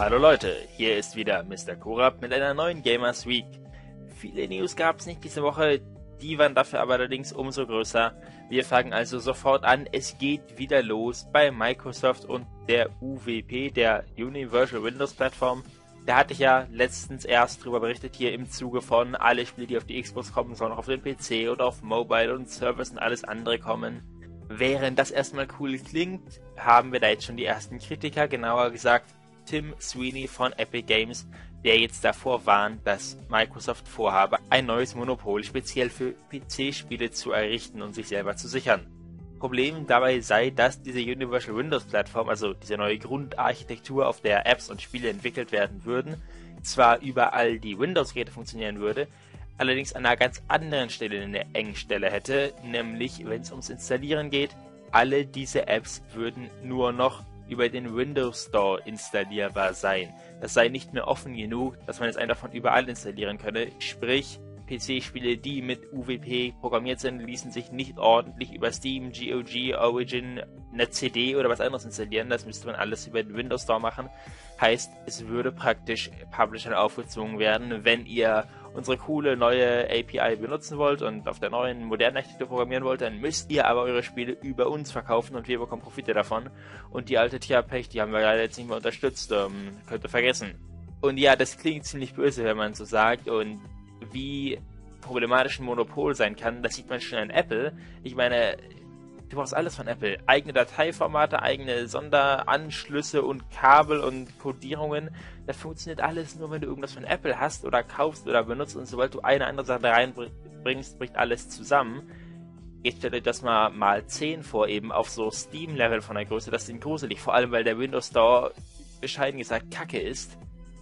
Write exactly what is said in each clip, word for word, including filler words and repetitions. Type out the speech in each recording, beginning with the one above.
Hallo Leute, hier ist wieder Mister Korab mit einer neuen Gamers Week. Viele News gab es nicht diese Woche, die waren dafür aber allerdings umso größer. Wir fangen also sofort an, es geht wieder los bei Microsoft und der U W P, der Universal Windows Plattform. Da hatte ich ja letztens erst drüber berichtet, hier im Zuge von alle Spiele, die auf die Xbox kommen, sollen auch auf den P C oder auf Mobile und Servers und alles andere kommen. Während das erstmal cool klingt, haben wir da jetzt schon die ersten Kritiker, genauer gesagt Tim Sweeney von Epic Games, der jetzt davor warnt, dass Microsoft vorhabe, ein neues Monopol speziell für P C-Spiele zu errichten und sich selber zu sichern. Problem dabei sei, dass diese Universal Windows Plattform, also diese neue Grundarchitektur, auf der Apps und Spiele entwickelt werden würden, zwar überall die Windows-Geräte funktionieren würde, allerdings an einer ganz anderen Stelle eine Engstelle hätte, nämlich wenn es ums Installieren geht, alle diese Apps würden nur noch über den Windows Store installierbar sein. Das sei nicht mehr offen genug, dass man es einfach von überall installieren könne, sprich P C-Spiele, die mit U W P programmiert sind, ließen sich nicht ordentlich über Steam, G O G, Origin, eine C D oder was anderes installieren. Das müsste man alles über den Windows Store machen. Heißt, es würde praktisch Publishern aufgezwungen werden, wenn ihr unsere coole neue A P I benutzen wollt und auf der neuen modernen Architektur programmieren wollt, dann müsst ihr aber eure Spiele über uns verkaufen und wir bekommen Profite davon. Und die alte Tja Pech, die haben wir leider jetzt nicht mehr unterstützt, ähm, könnt ihr vergessen. Und ja, das klingt ziemlich böse, wenn man so sagt, und wie problematisch ein Monopol sein kann, das sieht man schon an Apple. Ich meine, du brauchst alles von Apple. Eigene Dateiformate, eigene Sonderanschlüsse und Kabel und Codierungen. Das funktioniert alles nur, wenn du irgendwas von Apple hast oder kaufst oder benutzt, und sobald du eine andere Sache reinbringst, bricht alles zusammen. Jetzt stellt euch das mal mal zehn vor, eben auf so Steam-Level von der Größe. Das ist gruselig, vor allem weil der Windows Store bescheiden gesagt Kacke ist.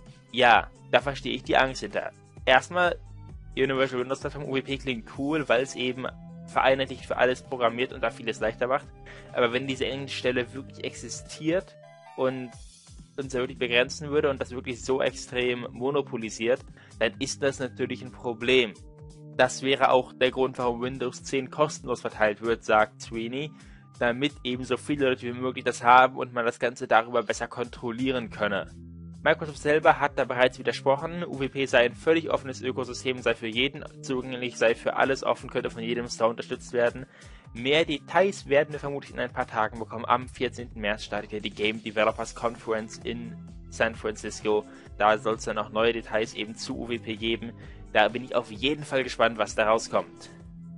Ja, da verstehe ich die Angst hinter. Erstmal, Universal Windows Plattform U W P klingt cool, weil es eben vereinheitlicht für alles programmiert und da vieles leichter macht. Aber wenn diese Engstelle wirklich existiert und uns ja wirklich begrenzen würde und das wirklich so extrem monopolisiert, dann ist das natürlich ein Problem. Das wäre auch der Grund, warum Windows zehn kostenlos verteilt wird, sagt Sweeney, damit eben so viele Leute wie möglich das haben und man das Ganze darüber besser kontrollieren könne. Microsoft selber hat da bereits widersprochen, U W P sei ein völlig offenes Ökosystem, sei für jeden zugänglich, sei für alles offen, könnte von jedem Store unterstützt werden. Mehr Details werden wir vermutlich in ein paar Tagen bekommen. Am vierzehnten März startet ja die Game Developers Conference in San Francisco. Da soll es dann auch neue Details eben zu U W P geben. Da bin ich auf jeden Fall gespannt, was da rauskommt.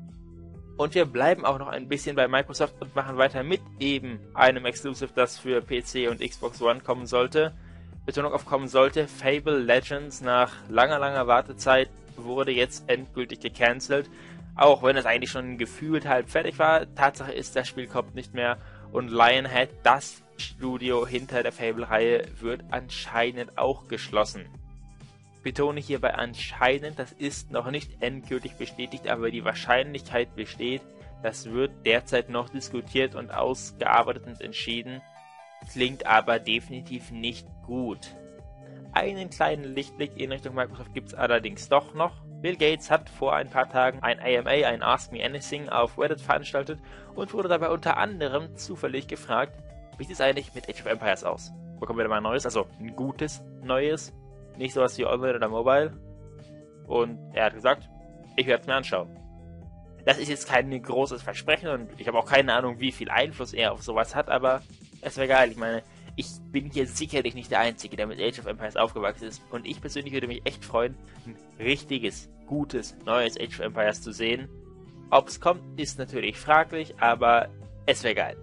Und wir bleiben auch noch ein bisschen bei Microsoft und machen weiter mit eben einem Exclusive, das für P C und Xbox One kommen sollte. Betonung auf kommen sollte, Fable Legends nach langer, langer Wartezeit wurde jetzt endgültig gecancelt. Auch wenn es eigentlich schon gefühlt halb fertig war. Tatsache ist, das Spiel kommt nicht mehr und Lionhead, das Studio hinter der Fable-Reihe, wird anscheinend auch geschlossen. Betone hierbei anscheinend, das ist noch nicht endgültig bestätigt, aber die Wahrscheinlichkeit besteht, das wird derzeit noch diskutiert und ausgearbeitet und entschieden. Klingt aber definitiv nicht gut. Einen kleinen Lichtblick in Richtung Microsoft gibt es allerdings doch noch. Bill Gates hat vor ein paar Tagen ein A M A, ein Ask Me Anything, auf Reddit veranstaltet und wurde dabei unter anderem zufällig gefragt, wie sieht es eigentlich mit Age of Empires aus? Bekommen wir da mal ein neues, also ein gutes neues, nicht sowas wie Online oder Mobile? Und er hat gesagt, ich werde es mir anschauen. Das ist jetzt kein großes Versprechen und ich habe auch keine Ahnung, wie viel Einfluss er auf sowas hat, aber es wäre geil. Ich meine, ich bin hier sicherlich nicht der Einzige, der mit Age of Empires aufgewachsen ist. Und ich persönlich würde mich echt freuen, ein richtiges, gutes, neues Age of Empires zu sehen. Ob es kommt, ist natürlich fraglich, aber es wäre geil.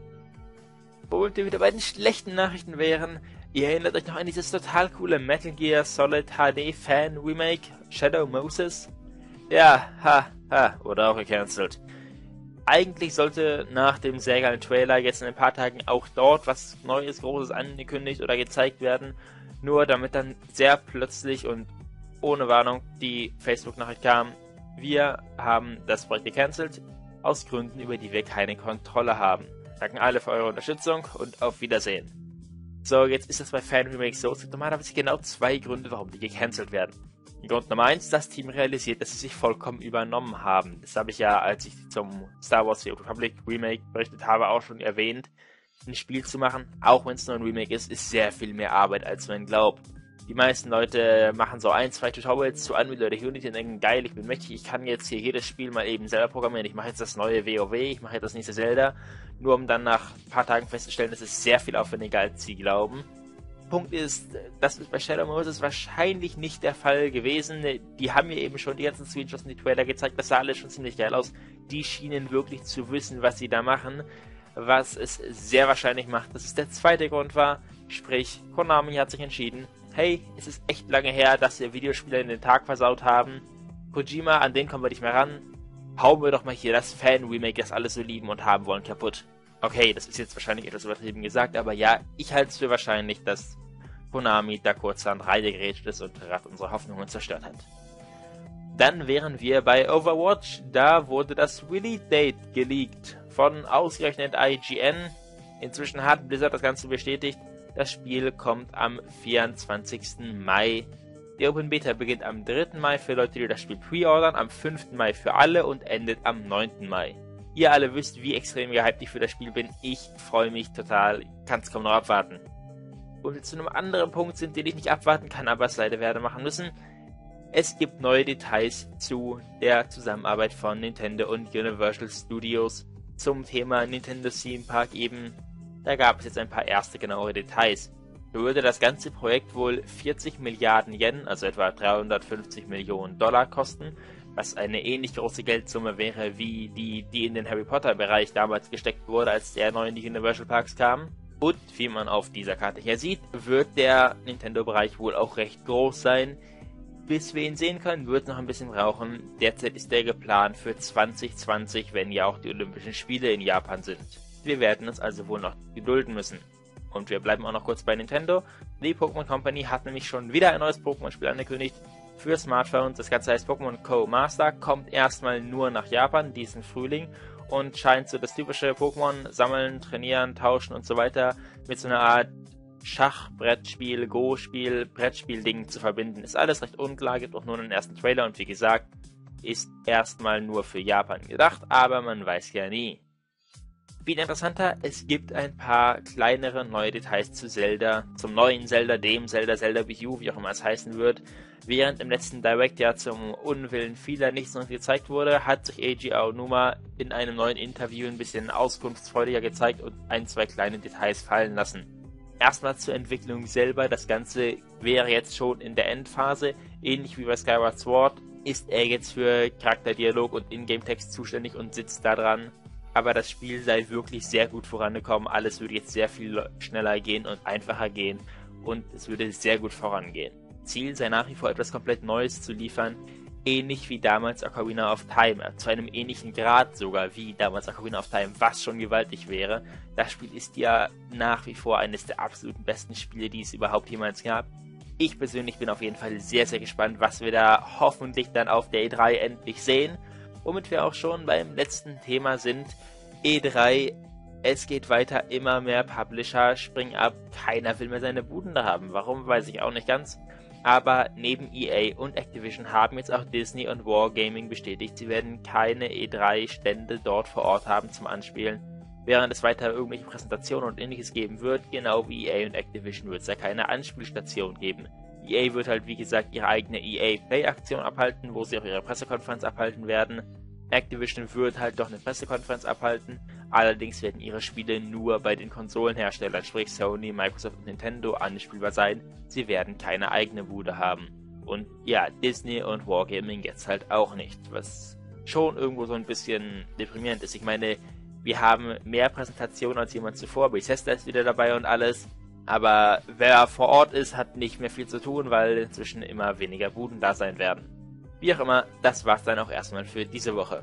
Und wir wieder bei den schlechten Nachrichten wären, ihr erinnert euch noch an dieses total coole Metal Gear Solid H D Fan Remake Shadow Moses? Ja, ha, ha, wurde auch gecancelt. Eigentlich sollte nach dem sehr geilen Trailer jetzt in ein paar Tagen auch dort was Neues, Großes angekündigt oder gezeigt werden. Nur damit dann sehr plötzlich und ohne Warnung die Facebook-Nachricht kam, wir haben das Projekt gecancelt, aus Gründen, über die wir keine Kontrolle haben. Danke alle für eure Unterstützung und auf Wiedersehen. So, jetzt ist das bei Fan Remakes so, es gibt normalerweise genau zwei Gründe, warum die gecancelt werden. Grund Nummer eins, das Team realisiert, dass sie sich vollkommen übernommen haben. Das habe ich ja, als ich zum Star Wars The Old Republic Remake berichtet habe, auch schon erwähnt. ein Spiel zu machen, auch wenn es nur ein Remake ist, ist sehr viel mehr Arbeit, als man glaubt. Die meisten Leute machen so ein, zwei Tutorials zu Unreal oder Unity und denken, geil, ich bin mächtig, ich kann jetzt hier jedes Spiel mal eben selber programmieren, ich mache jetzt das neue WoW, ich mache jetzt das nächste Zelda, nur um dann nach ein paar Tagen festzustellen, das ist sehr viel aufwendiger, als sie glauben. Punkt ist, das ist bei Shadow Moses wahrscheinlich nicht der Fall gewesen. Die haben mir eben schon die ganzen Screenshots und die Trailer gezeigt, das sah alles schon ziemlich geil aus. Die schienen wirklich zu wissen, was sie da machen, was es sehr wahrscheinlich macht, dass es der zweite Grund war, sprich, Konami hat sich entschieden, hey, es ist echt lange her, dass wir Videospieler in den Tag versaut haben. Kojima, an den kommen wir nicht mehr ran. Hauen wir doch mal hier das Fan-Remake, das alle so lieben und haben wollen, kaputt. Okay, das ist jetzt wahrscheinlich etwas übertrieben gesagt, aber ja, ich halte es für wahrscheinlich, dass Konami da kurzerhand reingegrätscht ist und gerade unsere Hoffnungen zerstört hat. Dann wären wir bei Overwatch. Da wurde das Release-Date geleakt von ausgerechnet I G N. Inzwischen hat Blizzard das Ganze bestätigt. Das Spiel kommt am vierundzwanzigsten Mai. Die Open Beta beginnt am dritten Mai für Leute, die das Spiel pre-ordern, am fünften Mai für alle und endet am neunten Mai. Ihr alle wisst, wie extrem gehypt ich für das Spiel bin. Ich freue mich total, kann es kaum noch abwarten. Und wir zu einem anderen Punkt sind, den ich nicht abwarten kann, aber es leider werde machen müssen. Es gibt neue Details zu der Zusammenarbeit von Nintendo und Universal Studios zum Thema Nintendo Theme Park eben. Da gab es jetzt ein paar erste genauere Details. So würde das ganze Projekt wohl vierzig Milliarden Yen, also etwa dreihundertfünfzig Millionen Dollar kosten, was eine ähnlich große Geldsumme wäre wie die, die in den Harry Potter Bereich damals gesteckt wurde, als der neu in die Universal Parks kam. Und wie man auf dieser Karte hier sieht, wird der Nintendo-Bereich wohl auch recht groß sein. Bis wir ihn sehen können, wird noch ein bisschen brauchen. Derzeit ist der geplant für zwanzig zwanzig, wenn ja auch die Olympischen Spiele in Japan sind. Wir werden uns also wohl noch gedulden müssen. Und wir bleiben auch noch kurz bei Nintendo. Die Pokémon Company hat nämlich schon wieder ein neues Pokémon-Spiel angekündigt für Smartphones. Das Ganze heißt Pokémon Co. Master, kommt erstmal nur nach Japan diesen Frühling und scheint so das typische Pokémon sammeln, trainieren, tauschen und so weiter mit so einer Art Schach-Brettspiel, Go-Spiel, Brettspiel-Ding zu verbinden. Ist alles recht unklar, gibt auch nur einen ersten Trailer und wie gesagt, ist erstmal nur für Japan gedacht, aber man weiß ja nie. Viel interessanter, es gibt ein paar kleinere neue Details zu Zelda, zum neuen Zelda, dem Zelda, Zelda Wii U, wie auch immer es heißen wird. Während im letzten Direct ja zum Unwillen vieler nichts noch gezeigt wurde, hat sich Eiji Aonuma in einem neuen Interview ein bisschen auskunftsfreudiger gezeigt und ein, zwei kleine Details fallen lassen. Erstmal zur Entwicklung selber, das Ganze wäre jetzt schon in der Endphase, ähnlich wie bei Skyward Sword, ist er jetzt für Charakterdialog und Ingame-Text zuständig und sitzt da dran. Aber das Spiel sei wirklich sehr gut vorangekommen, alles würde jetzt sehr viel schneller gehen und einfacher gehen und es würde sehr gut vorangehen. Ziel sei nach wie vor etwas komplett Neues zu liefern, ähnlich wie damals Ocarina of Time, zu einem ähnlichen Grad sogar wie damals Ocarina of Time, was schon gewaltig wäre. Das Spiel ist ja nach wie vor eines der absoluten besten Spiele, die es überhaupt jemals gab. Ich persönlich bin auf jeden Fall sehr, sehr gespannt, was wir da hoffentlich dann auf der E drei endlich sehen. Womit wir auch schon beim letzten Thema sind, E drei, es geht weiter, immer mehr Publisher springen ab, keiner will mehr seine Buden da haben, warum, weiß ich auch nicht ganz, aber neben E A und Activision haben jetzt auch Disney und Wargaming bestätigt, sie werden keine E drei Stände dort vor Ort haben zum Anspielen, während es weiter irgendwelche Präsentationen und ähnliches geben wird, genau wie E A und Activision wird es ja keine Anspielstation geben. E A wird halt wie gesagt ihre eigene E A Play Aktion abhalten, wo sie auch ihre Pressekonferenz abhalten werden. Activision wird halt doch eine Pressekonferenz abhalten, allerdings werden ihre Spiele nur bei den Konsolenherstellern, sprich Sony, Microsoft und Nintendo, anspielbar sein. Sie werden keine eigene Bude haben. Und ja, Disney und Wargaming jetzt halt auch nicht, was schon irgendwo so ein bisschen deprimierend ist. Ich meine, wir haben mehr Präsentationen als jemand zuvor, Bethesda ist wieder dabei und alles, aber wer vor Ort ist, hat nicht mehr viel zu tun, weil inzwischen immer weniger Buden da sein werden. Wie auch immer, das war's dann auch erstmal für diese Woche.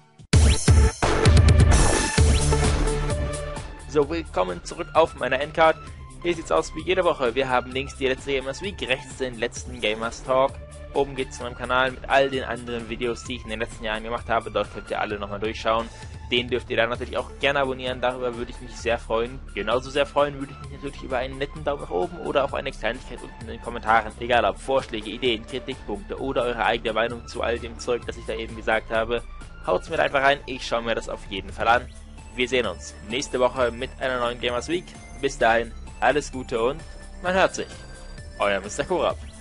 So, willkommen zurück auf meiner Endcard. Hier sieht's aus wie jede Woche. Wir haben links die letzte Gamers Week, rechts den letzten Gamers Talk. Oben geht's zu meinem Kanal mit all den anderen Videos, die ich in den letzten Jahren gemacht habe. Dort könnt ihr alle nochmal durchschauen. Den dürft ihr dann natürlich auch gerne abonnieren. Darüber würde ich mich sehr freuen. Genauso sehr freuen würde ich mich natürlich über einen netten Daumen nach oben oder auch eine Kleinigkeit unten in den Kommentaren. Egal ob Vorschläge, Ideen, Kritikpunkte oder eure eigene Meinung zu all dem Zeug, das ich da eben gesagt habe. Haut's mir einfach rein. Ich schaue mir das auf jeden Fall an. wir sehen uns nächste Woche mit einer neuen Gamers Week. Bis dahin, alles Gute und man hört sich. Euer Mister Korab.